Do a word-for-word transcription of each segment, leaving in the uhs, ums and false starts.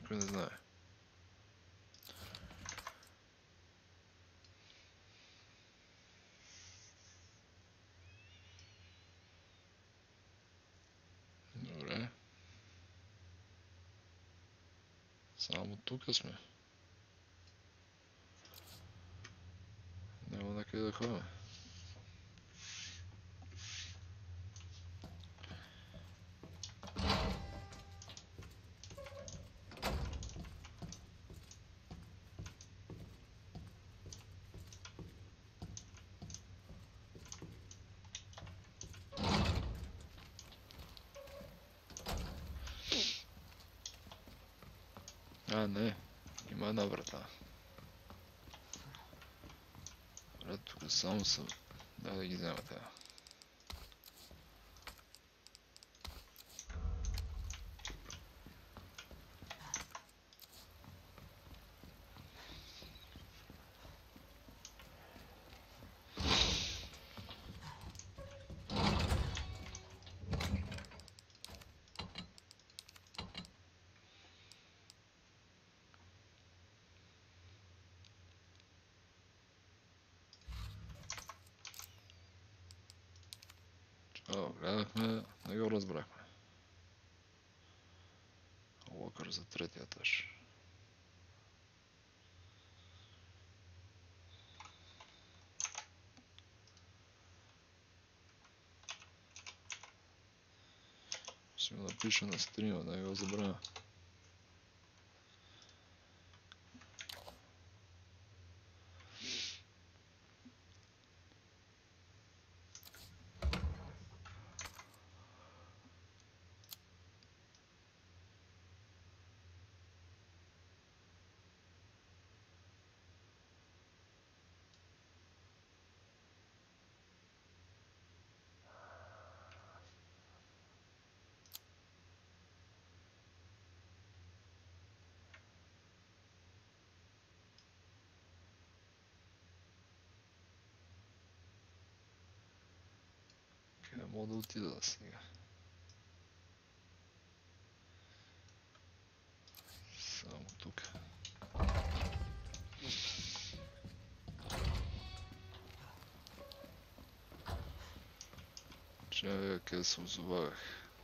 никой не знае. Добре. Само тука сме. Няма на къде да ходим. А, не. Има една врата. Добре, тук само са... Дай да ги взема тя. О, гледахме, не го разбрахме. Локър за третия етаж. Ще го напиша на стрима, да го забравя. Къде мога да отида сега? Само тук. Чакай, къде се озовах.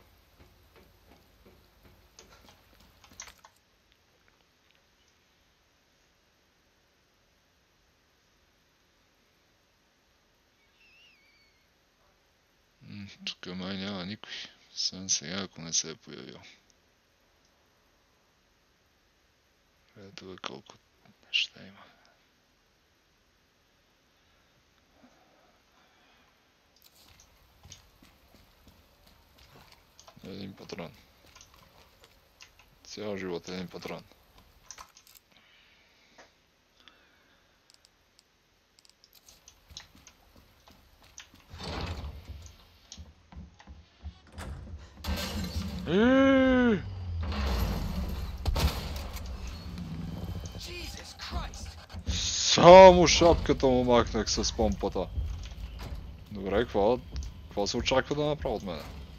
Тук май няма никой. Съм сега, ако не се е появил. Ето колко неща има. Един патрон. Цял живот един патрон. Еее! Само шапката му махнах с помпата. Добре, какво? Какво се очаква да направя от мене?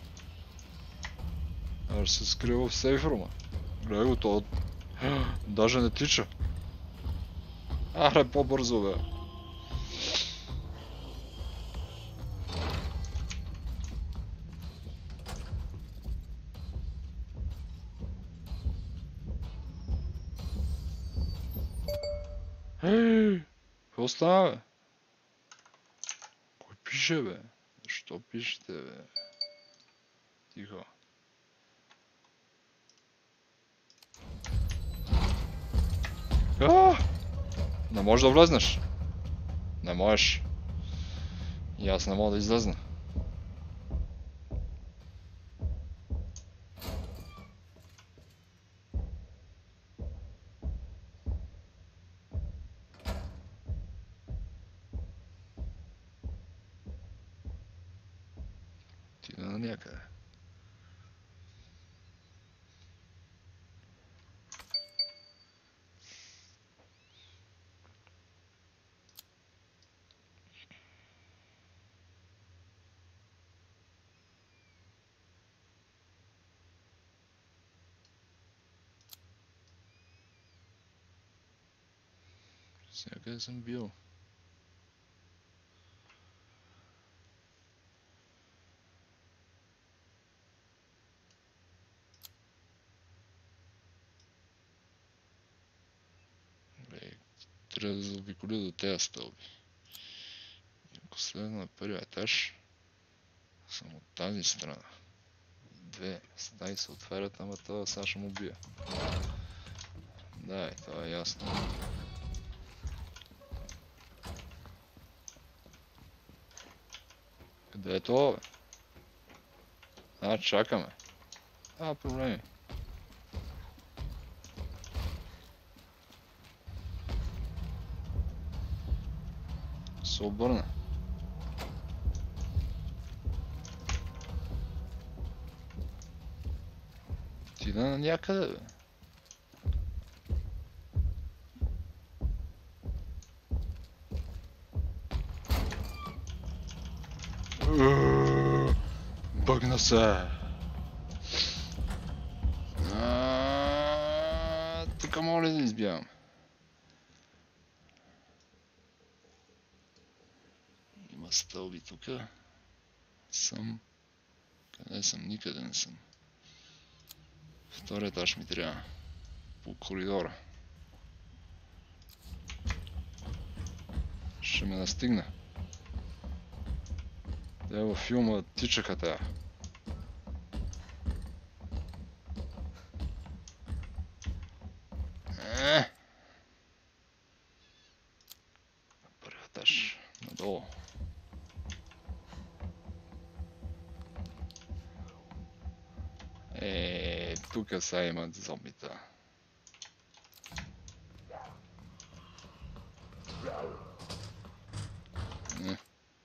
Аз се скрива в сейфрума. Гледай го, то... Даже не тича. Аре, по-бързо, бе. Ей! Какво става, бе? Кой пише, бе? Защо пишете, бе? Тихо. А! Не можеш да влезнеш. Не можеш. И аз не мога да излезна. Ти на някъде. Всякъде съм бил. Бе, трябва да заобиколя до тези стълби. Ако слезна на първия етаж, съм от тази страна. Две стаи се отварят, ама това сега ще му бия. Да, е, това е ясно. Къде е това, бе? А, чакаме. А, проблеми. Се обърна. Отида на някъде, бе. Бъгна се. Тук моля да избягам. Има стълби тук. Съм. Къде съм? Никъде не съм. Втори етаж ми трябва. По коридора. Ще ме настигна. Те във филма тичаха тая. Е! Първи етаж. Надолу. Е, тук сега имат зомбита. Не.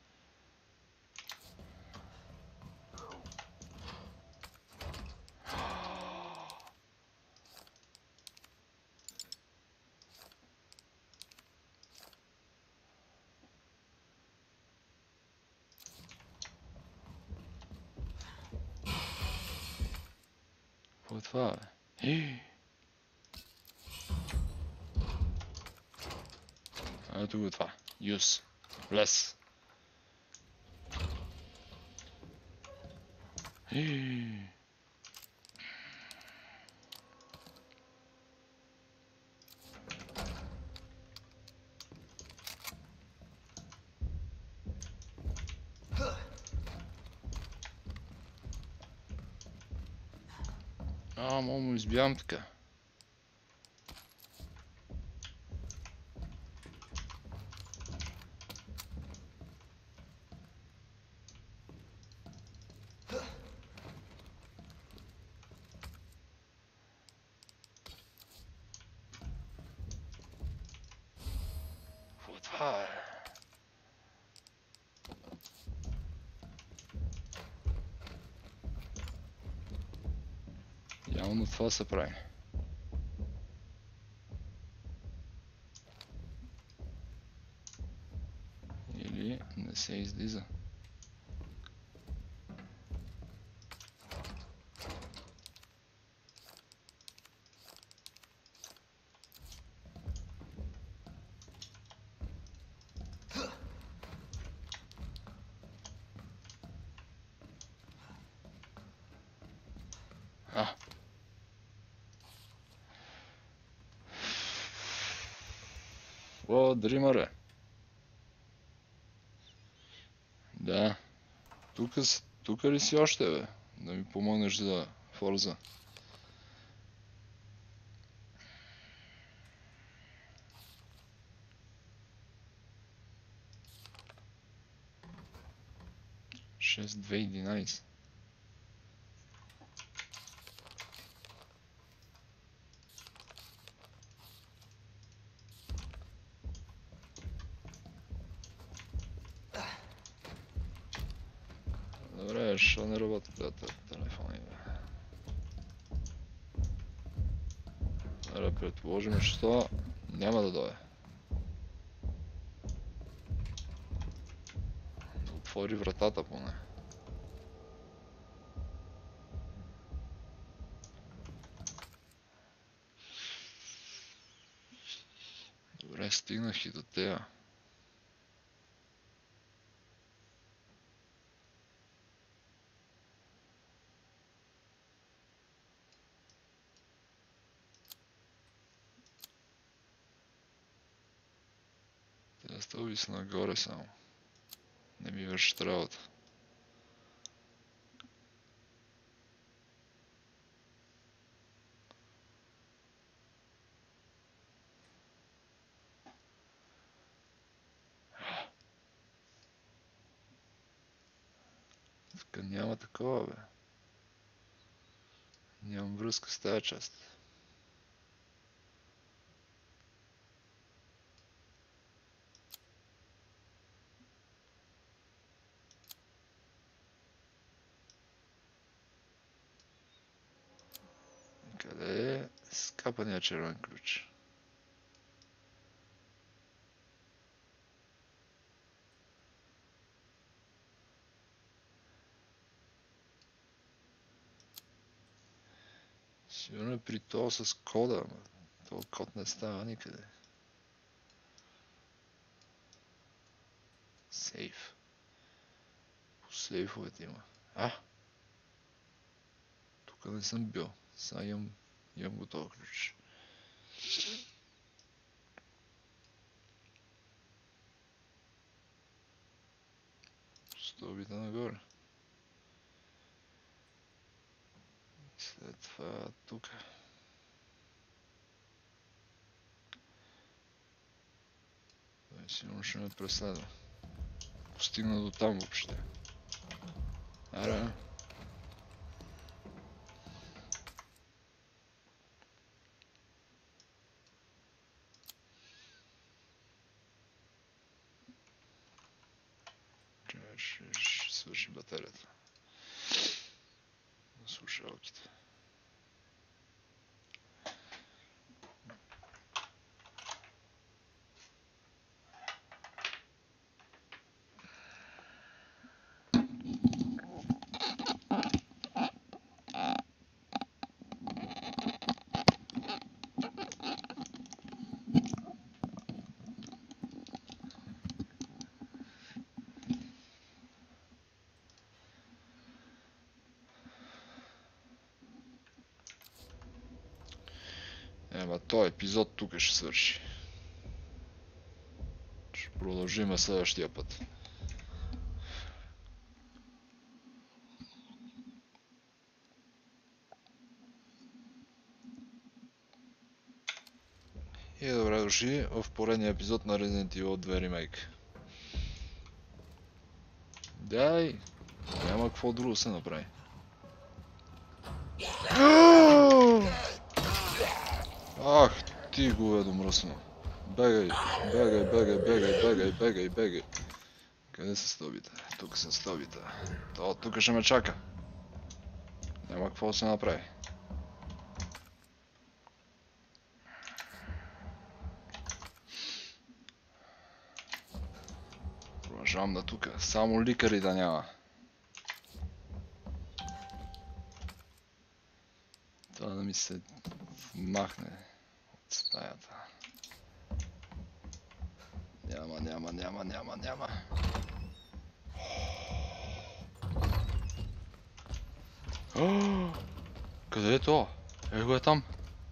Какво е това, бе? Ето го това. Юз. Влез. А, мога му избягам така. Какво е това, е? Явно това се прави. Или не се излиза. А. О, Дримър е. Да. Тук, тук ли си още, бе? Да ми помогнеш за Форза. шест две единайсет. Добре, що не работи тази телефони, бе? Добре, предположим, че това няма да дойде. Отвори вратата поне. Добре, стигнах и до тея. Тея стълби са нагоре само. Не ми вършат работа. Тук няма такова, бе. Нямам връзка с тази част. Къде е скапания червен ключ? Сигурно е при това с кода, ама този код не става никъде. Сейф. По сейфовете има. А! Тук не съм бил. Сега имам, имам го този ключ. Стълбите нагоре. След това тук. Той сигурно ще ме преследва. Постигна до там въобще. Ара. Ще, ще свърши батерията. На слушалките. Ема този епизод тук ще свърши. Ще продължим следващия път. И добре дошли в поредния епизод на Resident Evil две Remake. Дай! Няма какво друго се направи. Ах, ти го е домръсно. Бегай, бегай, бегай, бегай, бегай, бегай, бегай. Къде са стълбите? Тук са стълбите. То тук ще ме чака. Няма какво да се направи. Продължавам да тука. Само ликари да няма. Това да ми се махне от стаята. Няма, няма, няма, няма, няма. О, къде е то? Е го е там.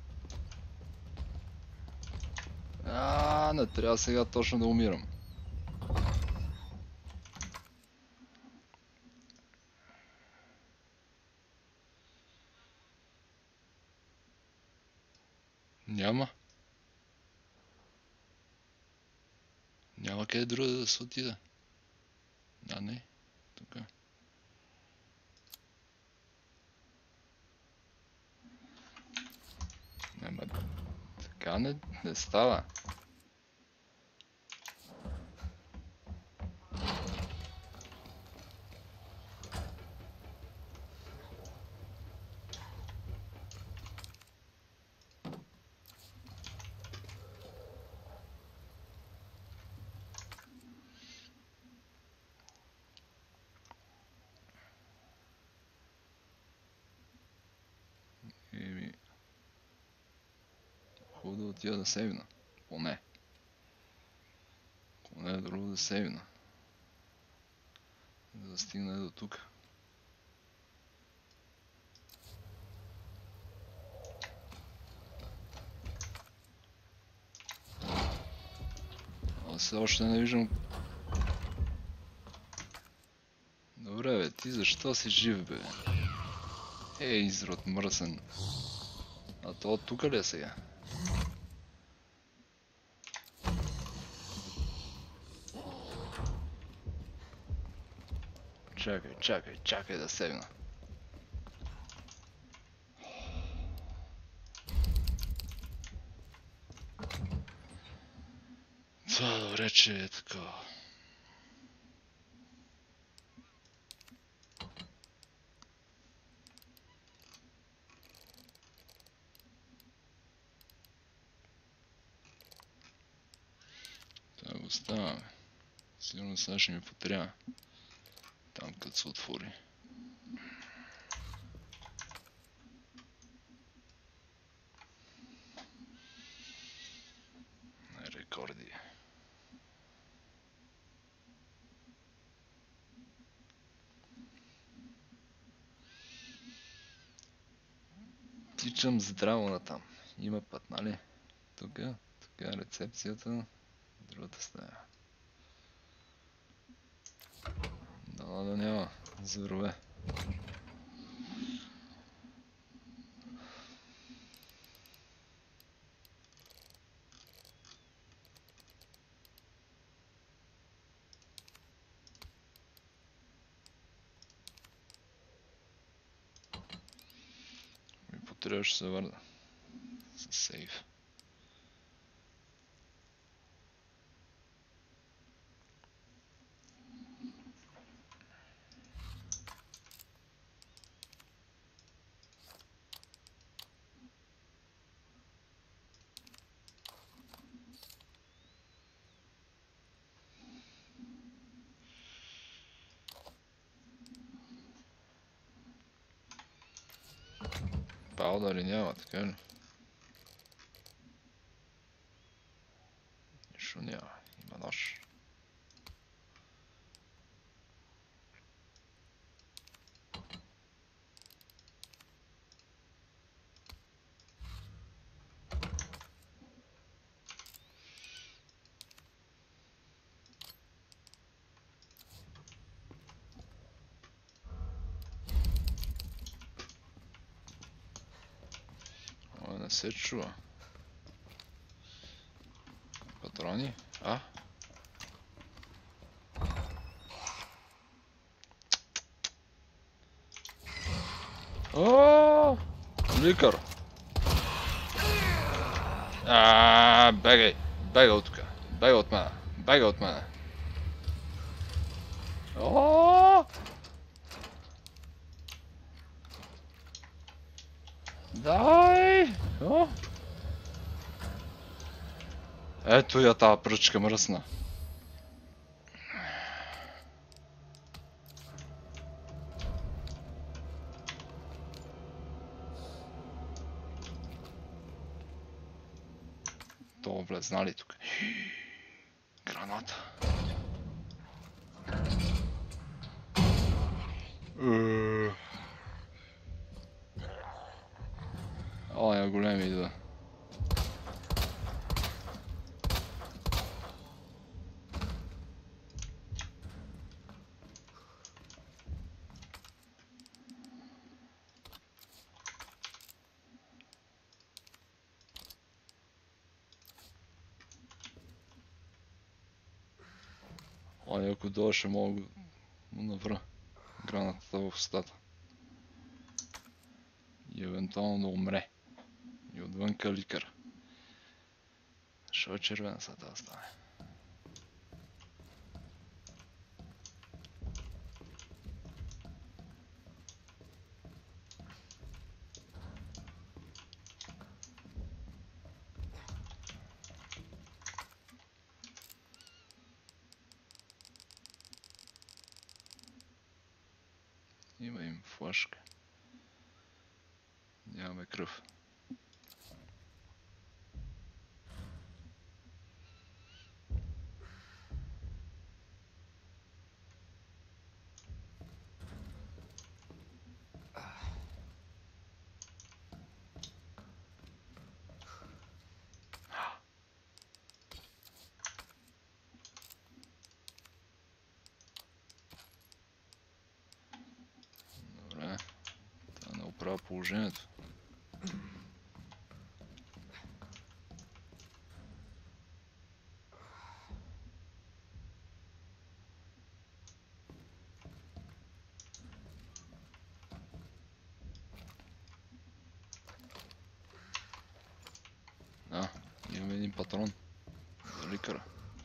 А, не трябва сега точно да умирам. Няма. Няма къде друга да се отида. А не, тук. Ама така не, не става. Еми... Хубаво да отида да сейвна. Поне. Не е друго да сейвна. Да стигне до тук. Аз все още не виждам. Добре бе, ти защо си жив бе? Ей, изрод мръсен. А то от тука ли е сега? Чакай, чакай, чакай да сегна. Това добре, че е така. Това го оставяме. Сигурно сега ще ми потрябва. Там като се отвори. Рекорди. Тичам здраво натам. Има път, нали? Тук, тук е рецепцията. Другата стая. Дано да няма зверове. Ми потребваше се върна. С сейф. Паудари няма, така ли? Нищо няма. Има нож. Ой, не се чува. Патрони? А? О, ликър! Аааа, бегай! Бегай от тука! Бегай от мене! Бегай от мене! О! Дай! О! Ето я тази пръчка мръсна. То влезна ли тук? Граната. О, я големи идва. Ой, ако долу ще мога му навра гранатата в устата. И евентуално да умре. И отвънка ликър. Що е червена са тази стане? Има им флашка. Нямаме кръв. положението. А, имаме един патрон за ликъра.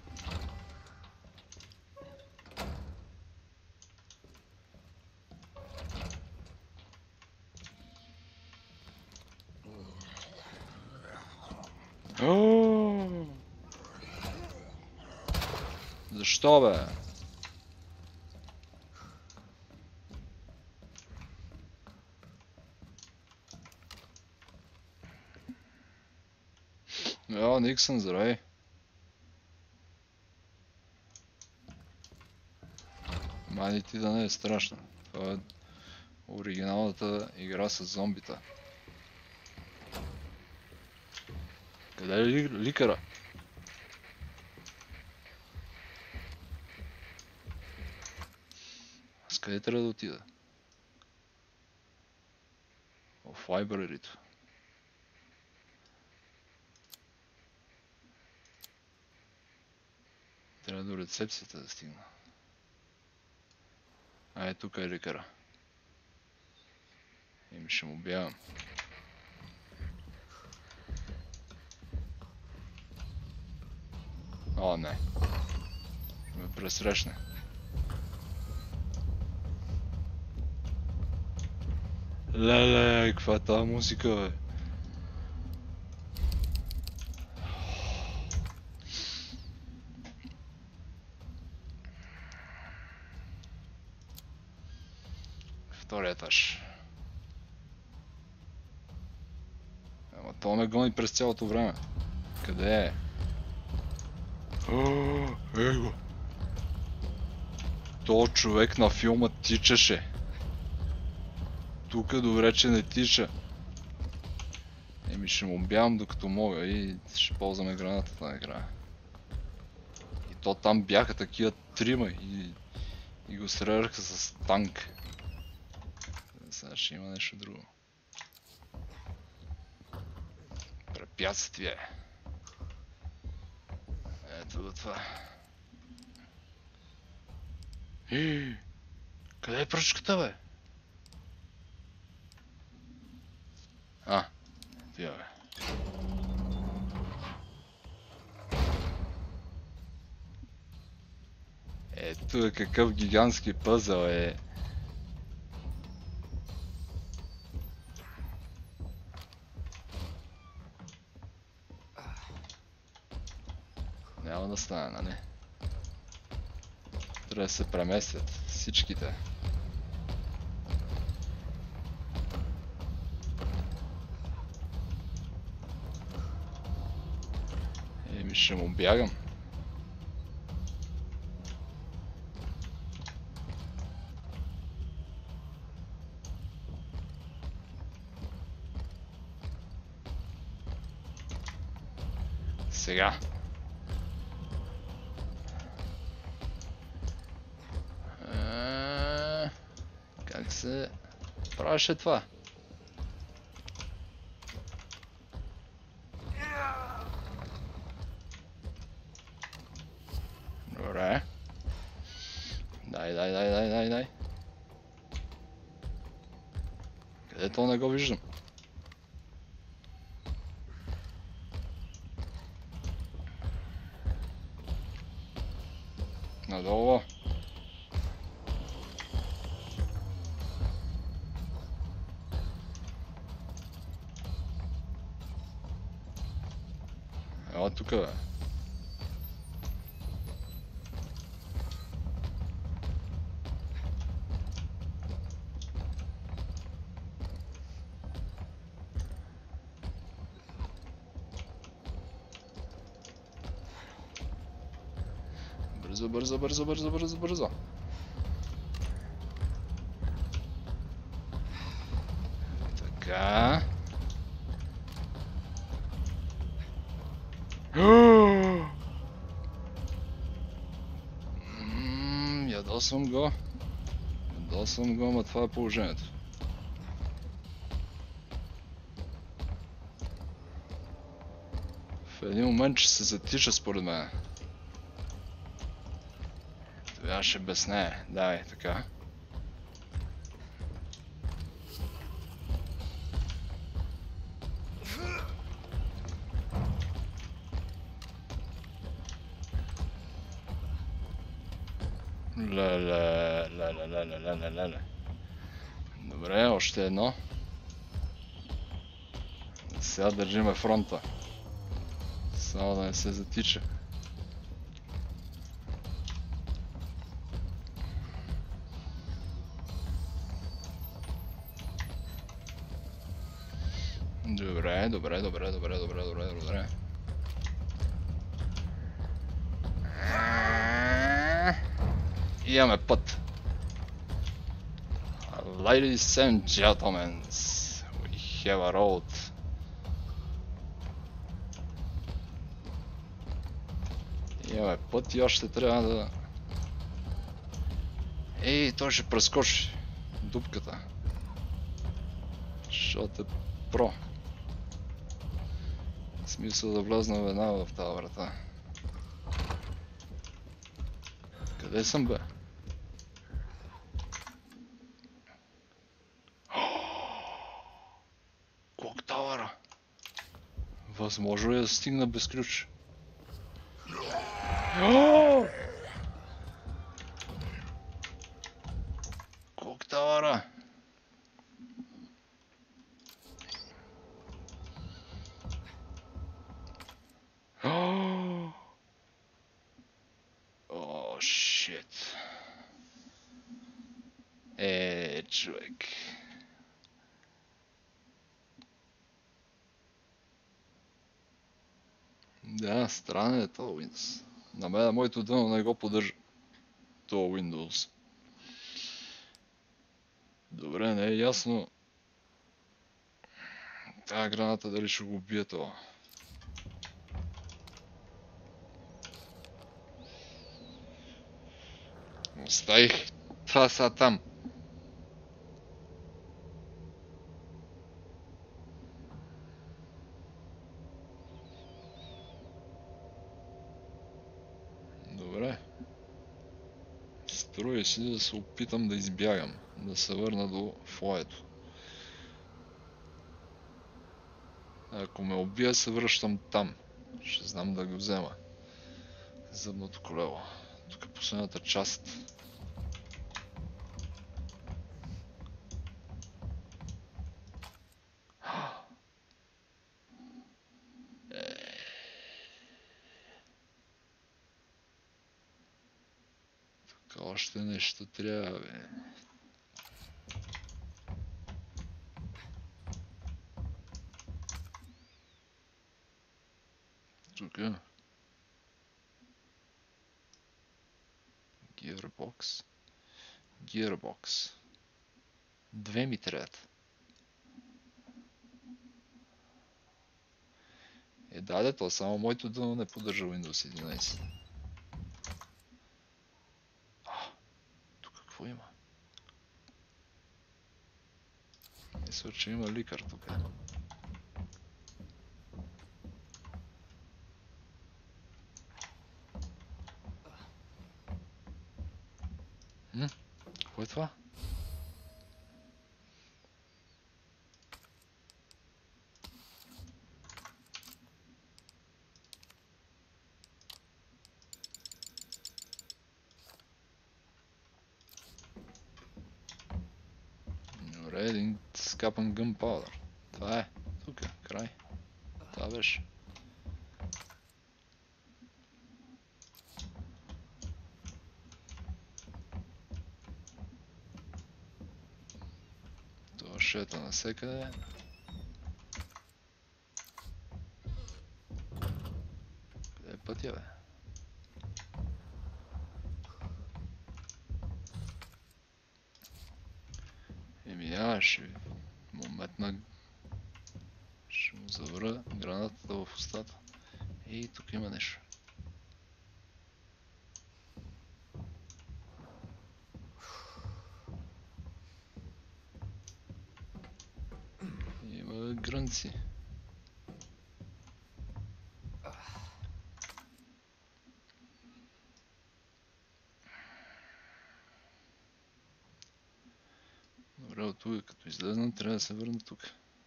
О! Защо бе? О, Никсън, здравей. Мани ти да не е страшно. Това е оригиналната игра с зомбита. Къде е ли, ликъра? Аз къде трябва да отида? В лайбрарито. Трябва до рецепцията да стигна. А е, тук е ликъра. Еми ще му бягам. О, не. Ще ме пресрещне. Леле, каква е тази музика, бе? Втория етаж. Ама то ме гони през цялото време. Къде е? О, его! То човек на филма тичаше. Тук добре, че не тича. Еми ще му бягам докато мога и ще ползваме гранатата на екрана. И то там бяха такива трима и, и го стреляха с танк. Сега ще има нещо друго. Препятствие. Ето го това. И, къде е пръчката, бе? А, тя бе. Ето е какъв гигантски пъзъл е. Няма да стане, нали? Трябва да се преместят всичките. Еми ще му бягам. Сега. А, как се правеше това? Добре. Дай, дай, дай, дай, дай, дай. Къде то не го виждам? Надолу. Ела тука, бе. Бързо, бързо, бързо, бързо, бързо, бързо. Така. Ммм, ядосвам го. Ядосвам го, ама това е положението. един момент ще се затиша според мен. Тогава ще без нея. Давай, така. Леле, леле, леле, леле, леле. Добре, още едно. Сега държиме фронта. Само да не се затича. Добре, добре, добре, добре, добре, добре, добре. И имаме път. Ladies and gentlemen, we have a road. Имаме път и още трябва да... Ей, той ще прескочи дупката. Защото е про. В смисъл да влезна веднага в тази врата. Къде съм, бе? Клоктауъра! Възможно е да стигна без ключ. Клоктауъра! О, шит. Е, човек. Да, странен е това Windows. На мен моето дъно не го поддържа. Това Windows. Добре, не е ясно. Тая граната дали ще го убие това. Оставих това са там. Добре. Струва си да се опитам да избягам. Да се върна до фоето. Ако ме убия, се връщам там. Ще знам да го взема. Зъбното колело. Тук е последната част. Тук още нещо трябва, бе. Тук е. Gearbox. Gearbox. Две ми трябват. Е, да, то само моето дъно не поддържа Windows единайсет. А, тук какво има? Мисля, че има ликар тук. М? Какво е това? Добре, един скапан gunpowder. Това е. Тук е. Край. Това беше. Това шета насекъде. Къде е пътя, бе? Еми, я ще му метна. Ще му завра гранатата в устата. И тук има нещо. Има грънци. тук, като излезна, трябва да се върна тук.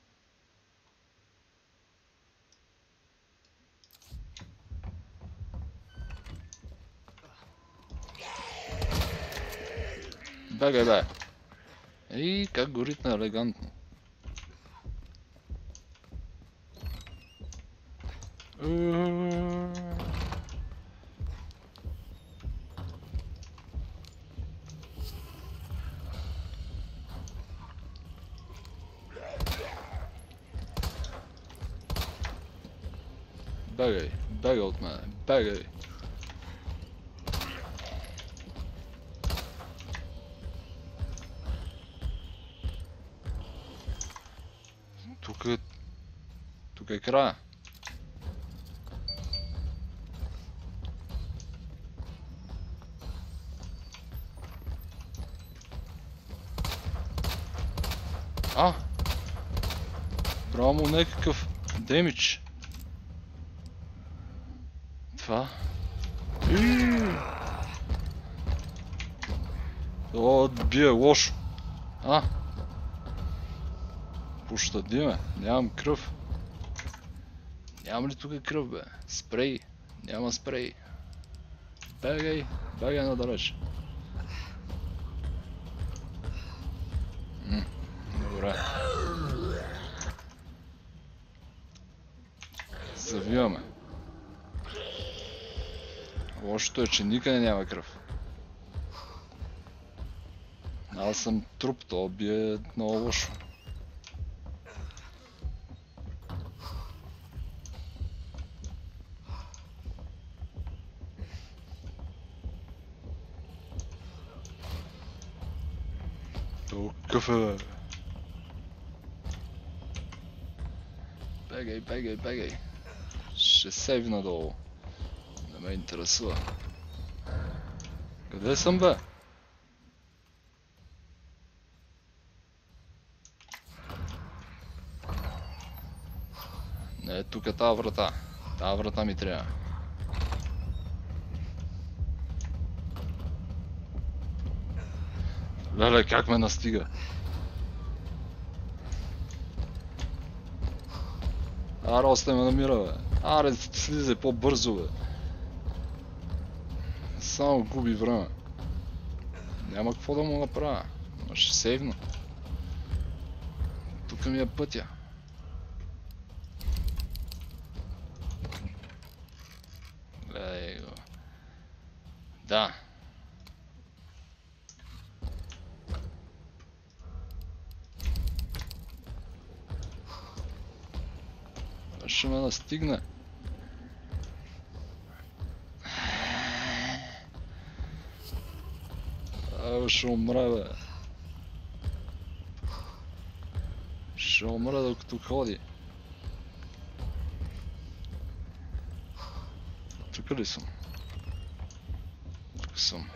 Бегай, бе! Ей, как го ритна елегантно. Бегай, бегай от мене, бегай! Тук е... Тук е края. А! Браво му някакъв демидж. Това. О, бие лошо. А! Пощади ме, нямам кръв. Нямам ли тук кръв, бе? Спрей. Няма спрей. Бегай, бегай надалеч. М, добре. Завиваме. Лошото е, че никъде няма кръв. Аз съм труп, то бие много лошо. Какъв е, бе? Бегай, бегай, бегай. Ще сейвна долу. Не ме интересува. Къде съм, бе? Не, тук е тази врата. Тази врата ми трябва. Леле, как ме настига? Аре, още ме намира, бе. Аре, слизай по-бързо, бе. Само губи време. Няма какво да му направя. Но ще сейвна. Тук ми е пътя. Гледай го. Да. Ще ме настигне. Абе, ще умра, бе. Ще умра докато ходи. Тук ли съм? Тук съм.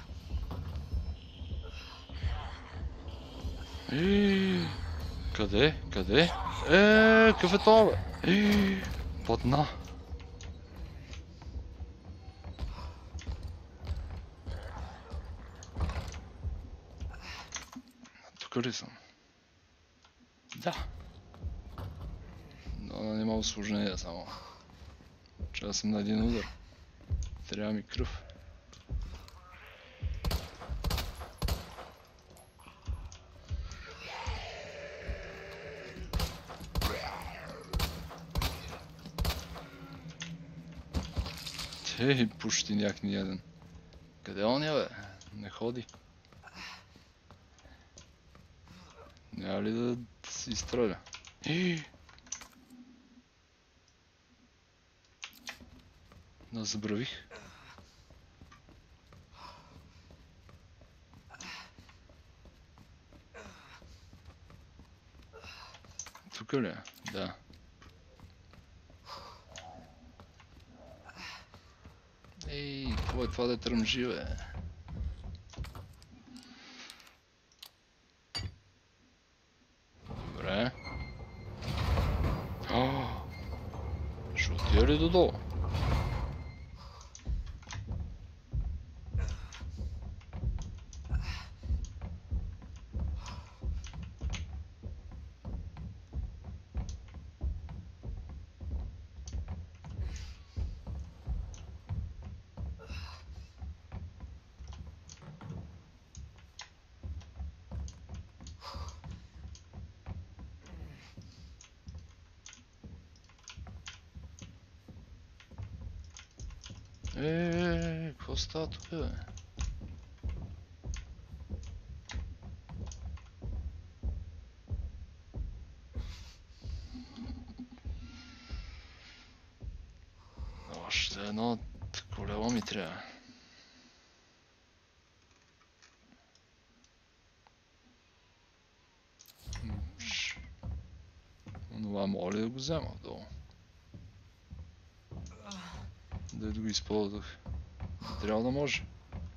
Ииii. Къде? Къде? Еее, какъв е това, бе? Ииii. Платна. Тук ли съм? Да. Но няма усложнение само. Че аз съм на един удар. Трябва ми кръв. Ей, почти нях ни един. Къде е оня, бе? Не ходи. Няма ли да си изстреля? Ей! Да, забравих. Тук ли е? Да. Ей, какво е това да тръмжи, бе? Добре. О, ще отида ли додолу? Еее, какво става тук, бе? Още едно колело ми трябва. Това мога ли да го взема долу? Да го използвах. Трябва да може.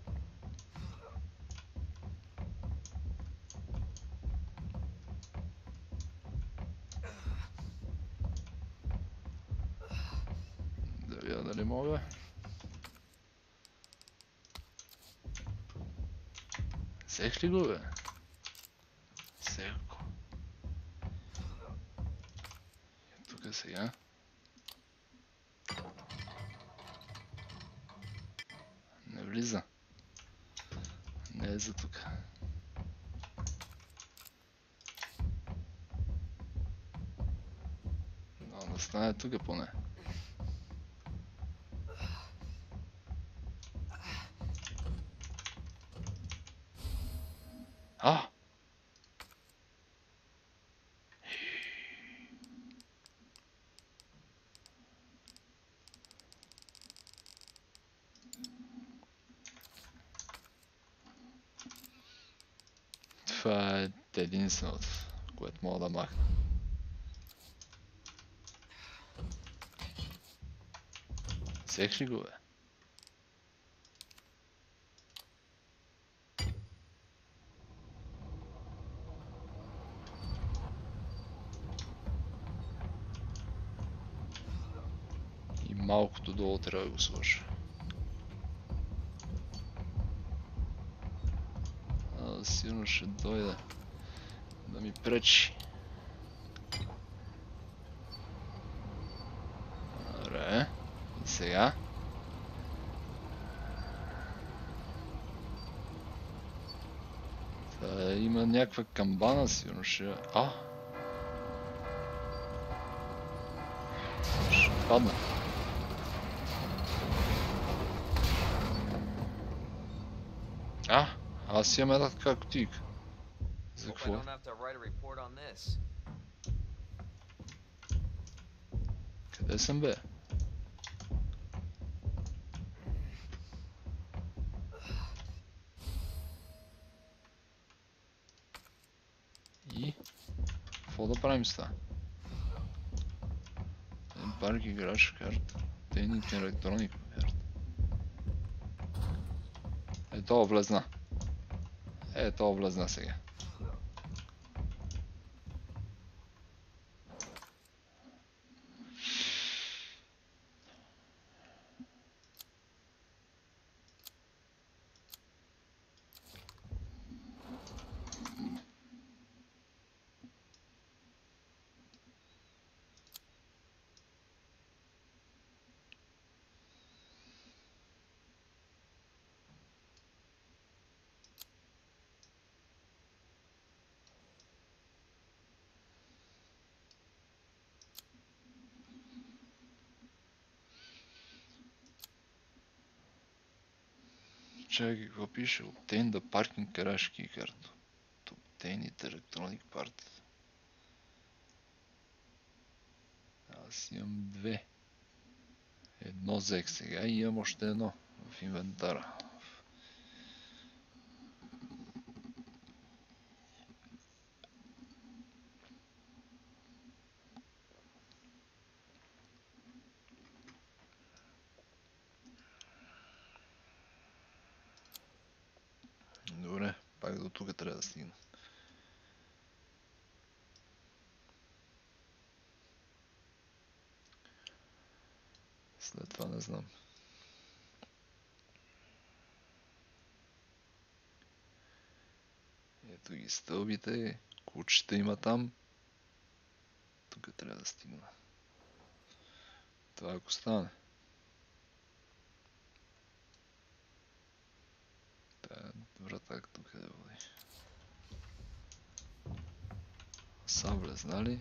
Да видя дали мога. Взех ли го, бе? Взех го. Тук сега. Не влиза. Не е за тук. Но да стане тук поне. А! Това е единственото, което мога да махна. Взех ли го, бе? И малкото долу трябва да го сложа. А, сигурно ще дойде да ми пречи. Добре. И сега? Та, има някаква камбана, сигурно ще... А! Ще падна. А! Аз имам една така кутийка. За какво? Къде съм, бе? И? Какво да правим с това? Един парк играш карта. Тейник електроник карта. Е, това влезна. Е, това влезна сега. Чакай, какво пише? Obtain the parking garage key card. Obtain it electronic part. Аз имам две. Едно взех сега и имам още едно в инвентара. Добре, пак до тук трябва да стигна. След това не знам. Ето ги стълбите, кучета има там. Тук трябва да стигна. Това ако стане. Тая врата тук да води. Са влезнали.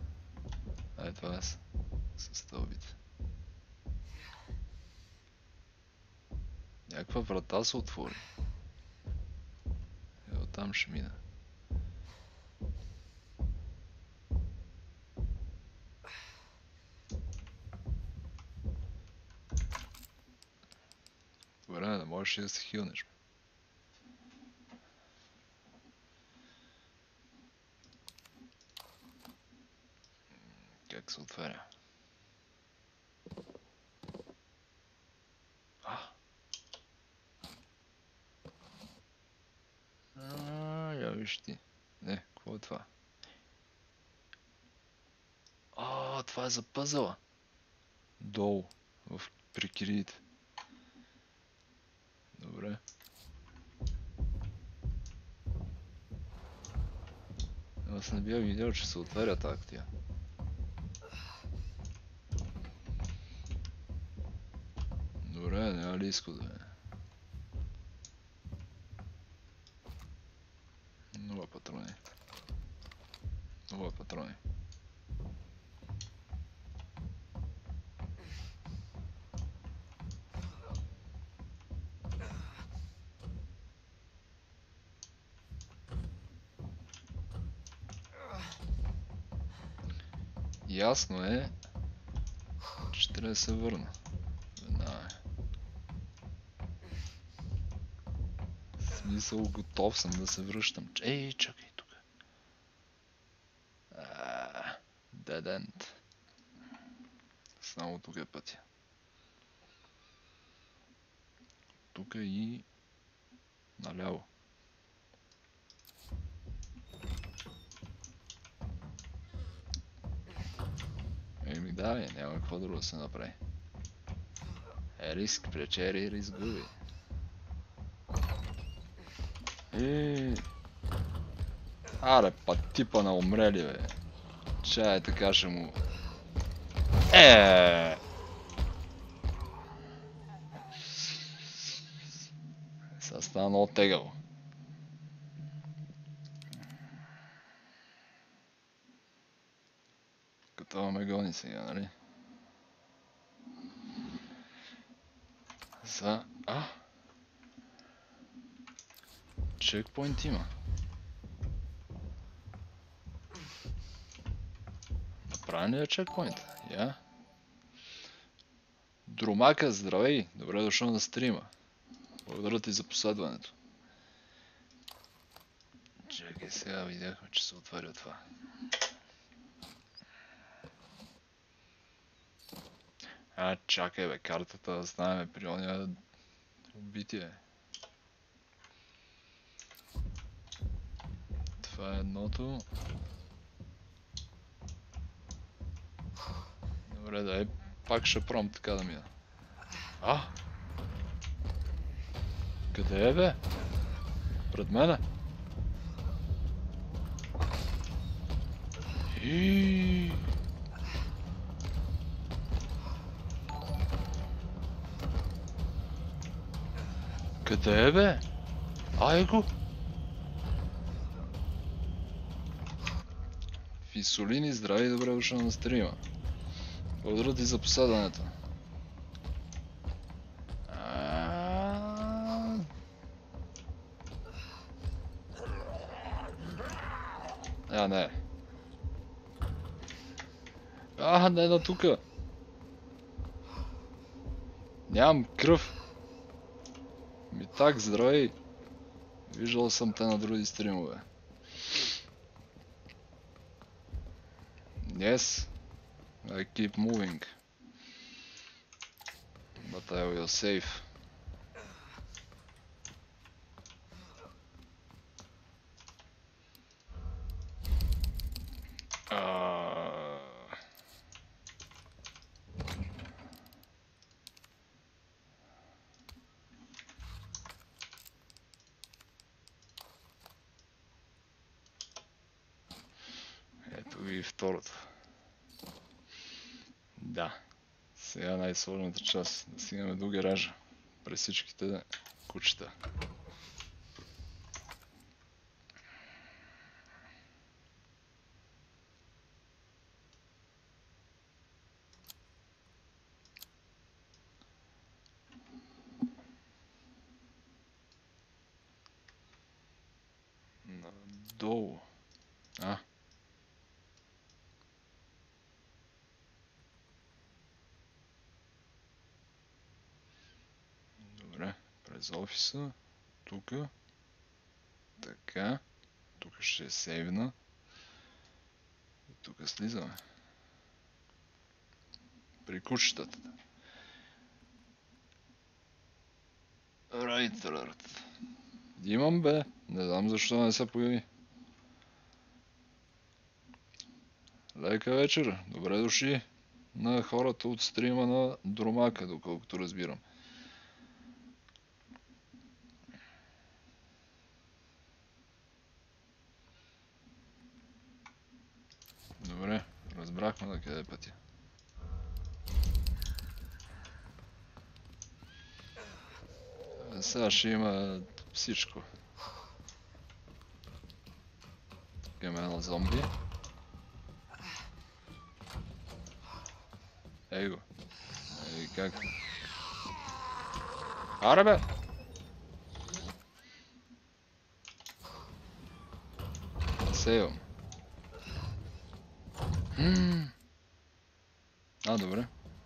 Ай, това е с стълбите. Някаква врата се отвори. Ево там ще мина. Добре, да можеш и да се хилнеш. Как се отваря? А! А, я виж ти. Не, какво е това? А, това е за пъзела. Долу, в прикириите. Добре. Аз не бях видял, че се отваря тази кутия. Добре, няма ли изхода? Нова патрони. Нова патрони. Ясно е, че трябва да се върна. Веднага. В смисъл, готов съм да се връщам. Ей, чакай тук. Dead end. Само тук е пътя. Тук и наляво. Еми да, е, няма какво друго да се направи. Е, риск пречери, риск губи. И... Аре, па типа на умрели, бе. Чай, така ще му... Е. Сега стана много тегаво. Като ме гони сега, нали? За... А? Чекпоинт има. Направен ли е чекпоинт? Я? Друмака, здравей! Добре дошъл на стрима. Благодаря ти за последването. Чакай, сега видяхме, че се отваря това. А, чакай бе, картата да знаем при ония убитие. Това е едното. Добре, дай пак ще пром така да мина. А! Къде е бе? Пред мене? И... Къде е бе? Ай го! Фисолини, здрави и добре дошъл на стрима. Благодаря ти за посадането. А, не. А, не на тука. Нямам кръв. Ми так, здравей. Виждал съм те на други стримове. Yes. I keep moving. But I will save. Uh... Ето ви и второто. Да. Сега най-сложната част. Да стигнем до гаража. През всичките кучета. През офиса. Тука. Така. Тук ще е сейвна. И тук слизаме. При кучетата. Райтерът. Имам бе. Не знам защо не се появи. Лека вечер. Добре дошли на хората от стрима на Дромака, доколкото разбирам. Добре, разбрахме на къде е пътя. Сега ще има всичко. Тук има едно зомби. Ей го. Ей как? Аре бе! Сейвам. А, добре.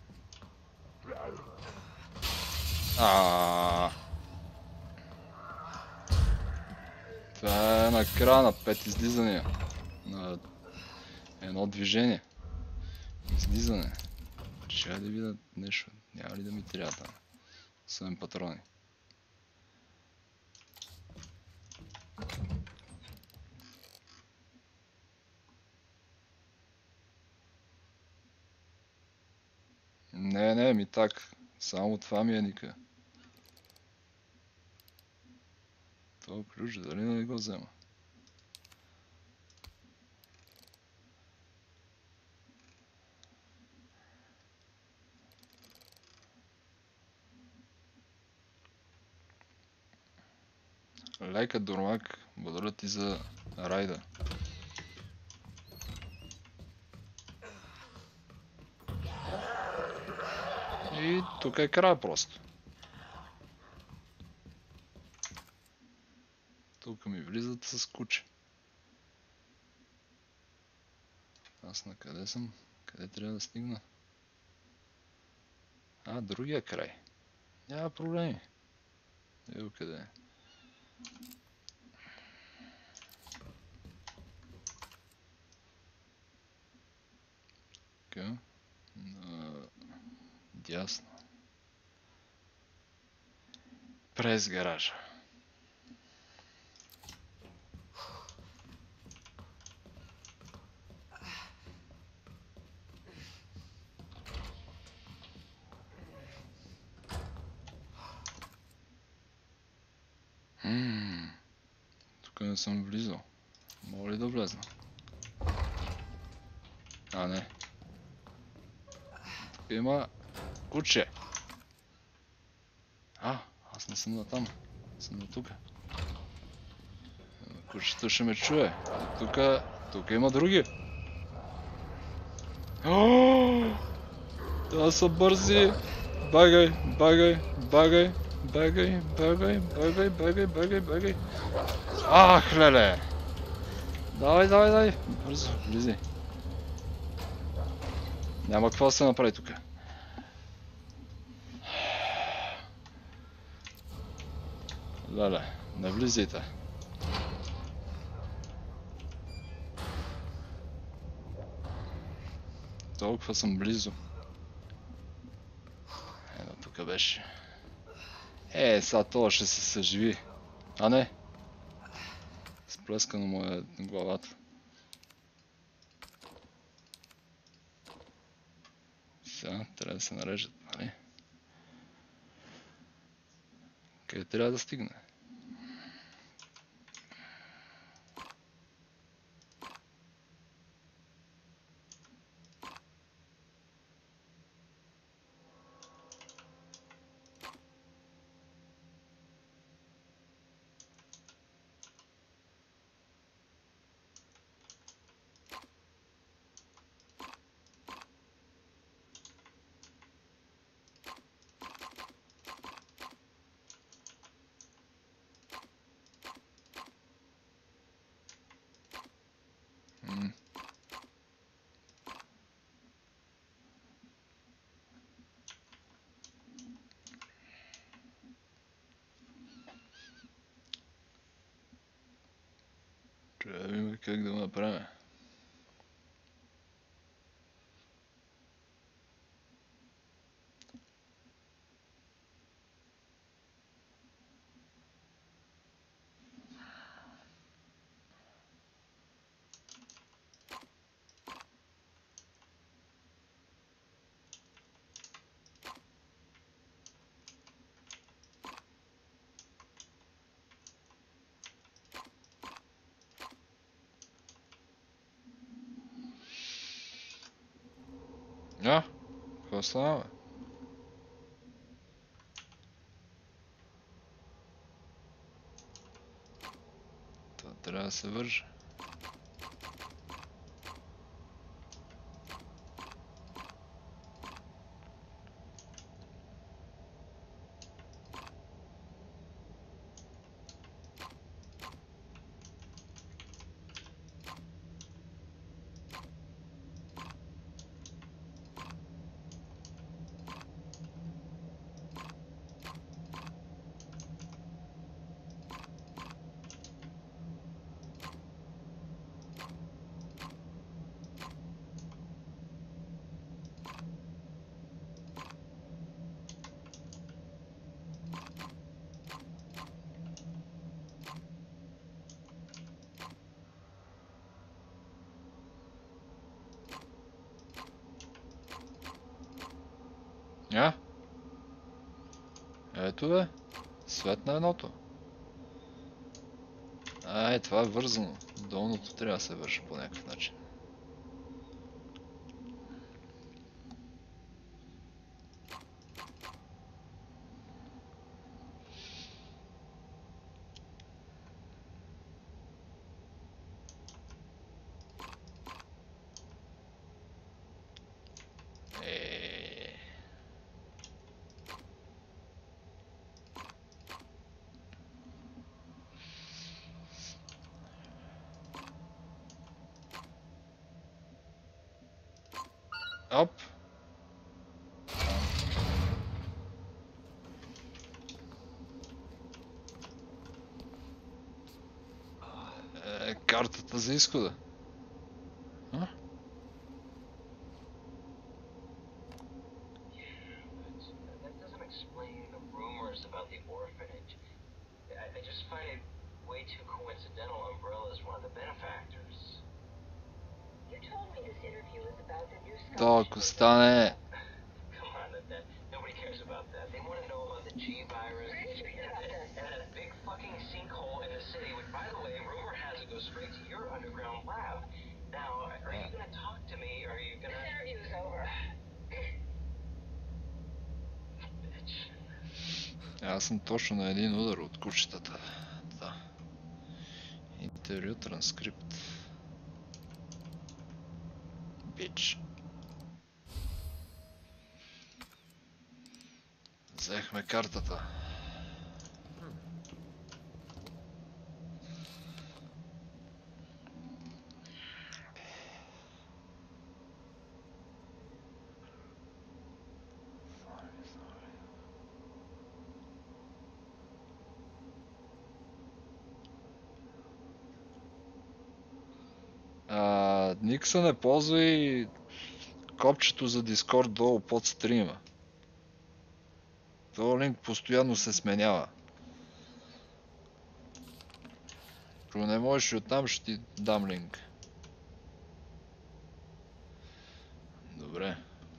Аааа. Това е на края на пет излизания. На едно движение. Излизане. Ще да видя нещо. Няма ли да ми трябва там? Освен патрони. Не, не, ми так. Само това ми е ника. Това ключ, дали не го взема? Лека Дурмак, благодаря ти за райда. И тук е края просто. Тук ми влизат с куче. Аз на къде съм? Къде трябва да стигна? А, другия край. Няма проблеми. Ево къде е. Така. Дясно. През гаража. Ммм. Тук не съм влизал. Мога ли да влезна? А, не. Тук има куче. А, аз не съм на там. Съм на тук. Кучето ще ме чуе. Тук, тук има други. Това са бързи. Багай, багай, багай, багай, багай, багай, багай, багай, багай. Ах, леле! Давай, давай, давай. Бързо, влизай. Няма какво да се направи тук. Леле, не влизайте. Толкова съм близо. Ето тук беше. Е, сега това ще се съживи. А не. Сплескано му е главата. Сега трябва да се нарежат, нали? Къде трябва да стигне? Трябва да видим как да го направим. А? Какво става? Това трябва да се върже. А? Ето бе. Свет на едното. А, е, това е вързано. Долното трябва да се върши по някакъв начин. Е. Оп. Е, картата за изхода. А? That doesn't explain the rumors about the orphanage. I, I just find it way too coincidental Umbrella is one of the benefactors. You told me this interview is about the new То ако стане... Come on, that, that nobody cares about that. They want to know about the G virus and, and, and that big fucking sinkhole in the city, which, by the way, rumor has it goes straight to your underground lab. Now, are you gonna talk to me, or are you gonna... This interview's over. Bitch. Аз съм точно на един удар от кучетата. Да. Интервю, транскрипт. Бич. Взехме картата. А, Никса не ползва и копчето за Discord долу под стрима. Това линк постоянно се сменява. Ако не можеш и оттам, ще ти дам линк. Добре.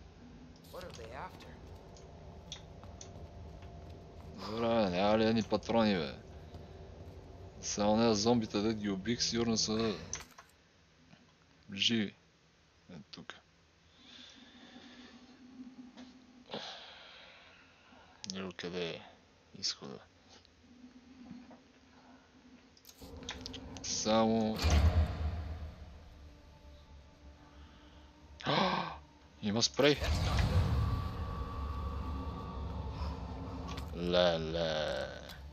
Добре, няма ли едни патрони, бе? Само не зомбите да ги убих, сигурно са живи. Ето тук. Ево къде е изхода. Само... А, има спрей. Леле.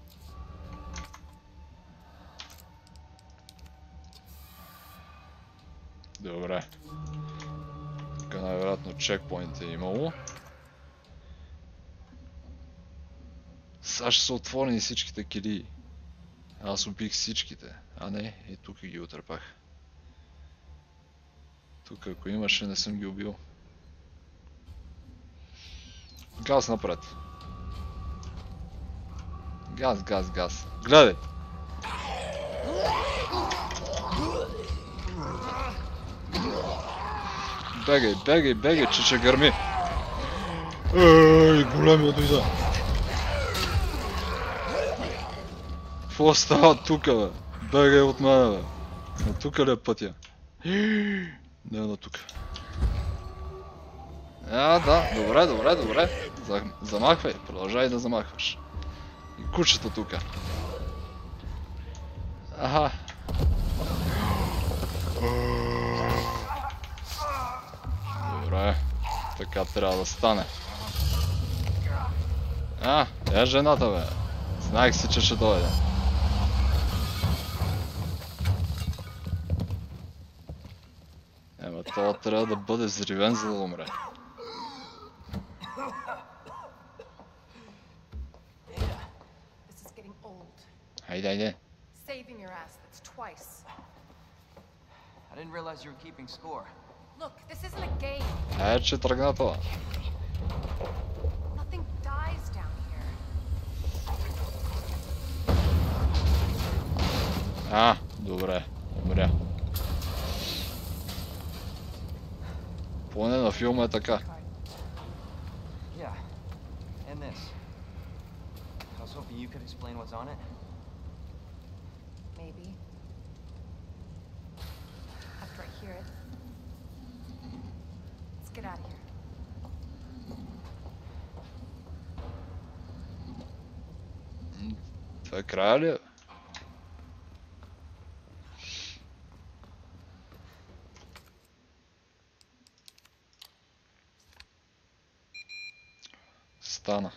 Добре. Тук най-вероятно чекпоинт е имало. Сега ще са отворени всичките килии. Аз убих всичките. А не, и тук ги отърпах. Тук ако имаше, не съм ги убил. Газ напред. Газ, газ, газ. Гледай! Бегай, бегай, бегай, че ще гърми. Ей, големия дойда. Какво става тука, бе? Бегай от мене, бе. На тука ли е пътя? Не е на тука. А, да, добре, добре, добре. Замахвай, продължай да замахваш. И кучета тука. Аха. Добре, така трябва да стане. А, е жената, бе. Знаех си, че ще дойде. Ема това трябва да бъде взривен, за да умре. Хайде, хайде. Saving your ass, that's twice. I didn't realize you were keeping score. Look, this isn't a game. Е, че тръгна това. Nothing dies down here. А, добре, умря. Поне на филма е така. Yeah, and this. I was hoping you could explain what's on it. Maybe. After I hear it. Let's get out of here. Това е края ли? Стана.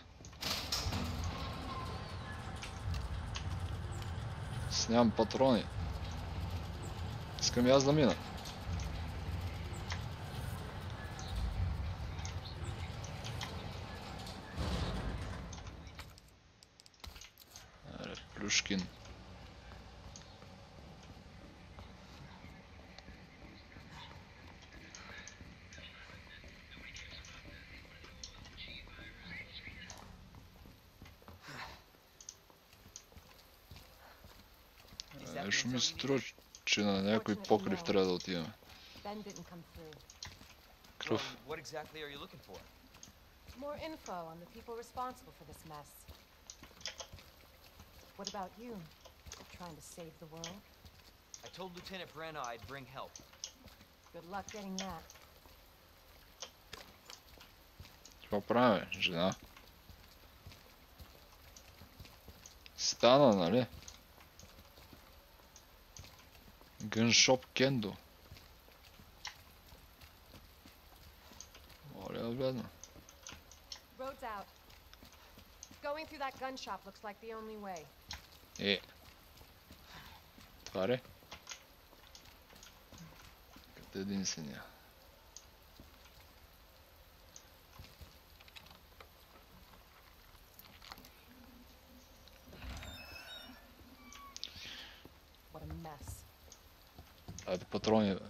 Нямам патрони. Искам и аз да мина. Аре, Плюшкин. Нещо ми се струва, че на някой покрив трябва да отиваме. Кръв. What exactly are you looking for? More info on the people responsible for this mess. What about you? Trying to save the world? I told Lieutenant Brenna I'd bring help. Good luck getting that. Какво правим, жена? Стана, нали? Гъншоп Кендо. Оле, гледна. Road's out. Going through that gun shop looks like the only way. Е. Това ли? Къде един синя? What a mess. Айде патрони, бе.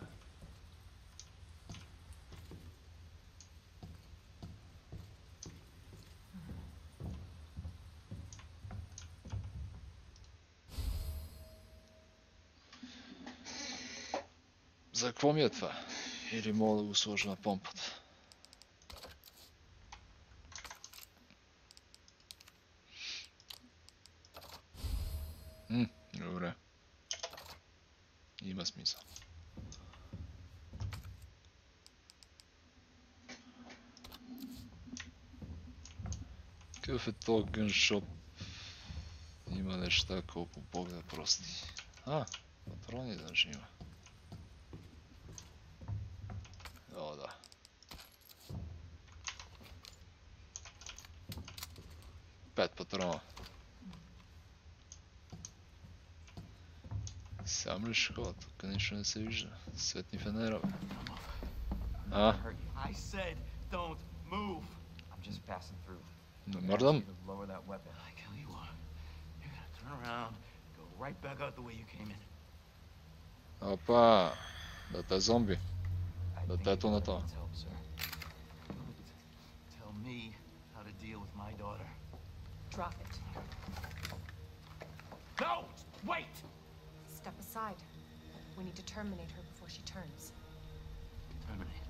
За какво ми е това? Или мога да го сложа на помпата? М, добре. Има смисъл. Какъв е този гъншоп? Има неща, колко бог да прости. А, патрони даже има. О, да. Пет патрона. Сам ли ще ходя? Тук нищо не се вижда. Светни фенера, бе. А? I said don't move. I'm just passing through. Не мърдам. To lower that weapon. I kill you what? You're gonna turn around, go right back out the way you came in. Опа! Да те зомби. I Да think те то your на daughter то. needs help, sir. Tell me how to deal with my daughter. Drop it. No! Wait! Step aside. We need to terminate her before she turns. Terminate.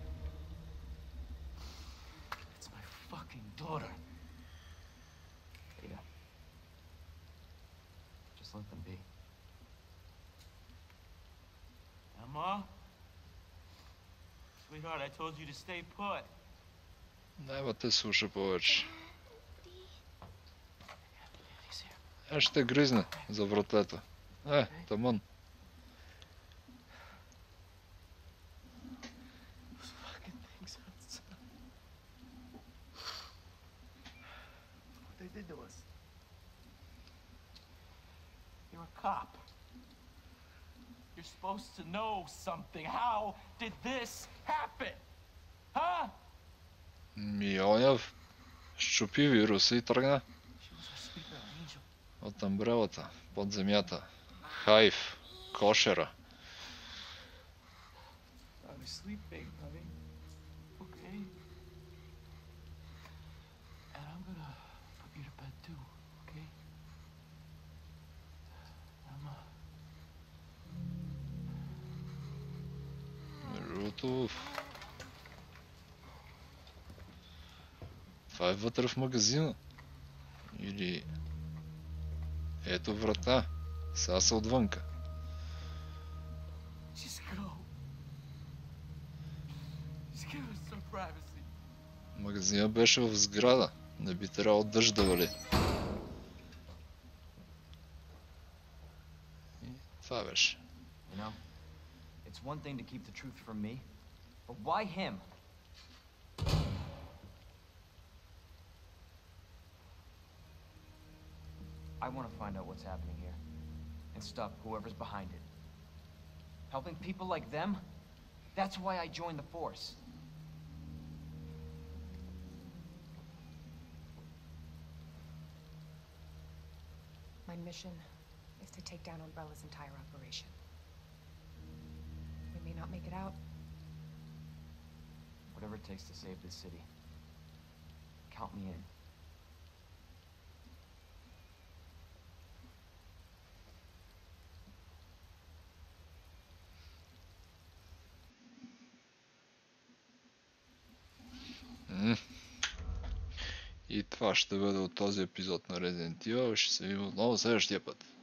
It's my fucking daughter. Ada. Just let them be. Emma? Sweetheart, I told you to stay put. Nema те слуша повече. He's here. Е, ще гризне за вратата. Е, таман. Those fucking things outside. What they did to us. You're a cop. You're supposed to know something. How did this happen? Huh? Ми оняв щупи вируса и тръгна She was our speaker angel. от амбрелата, под земята. Хайв, кошера. I was sleeping, honey. Okay. And I'm gonna put you to bed too, okay? Emma. Между другото, това е вътре в магазина. Или ето врата. Сега са отвънка. Just go. Just give us some privacy. Магазина беше в сграда. Не би трябвало дъжд да вали. И това беше. You know, it's one thing to keep the truth from me, but why him? I want to find out what's happening here and stop whoever's behind it. Helping people like them? That's why I joined the force. My mission is to take down Umbrella's entire operation. We may not make it out. Whatever it takes to save this city. Count me in. М. И това ще бъде от този епизод на Resident Evil. Ще се видим отново следващия път.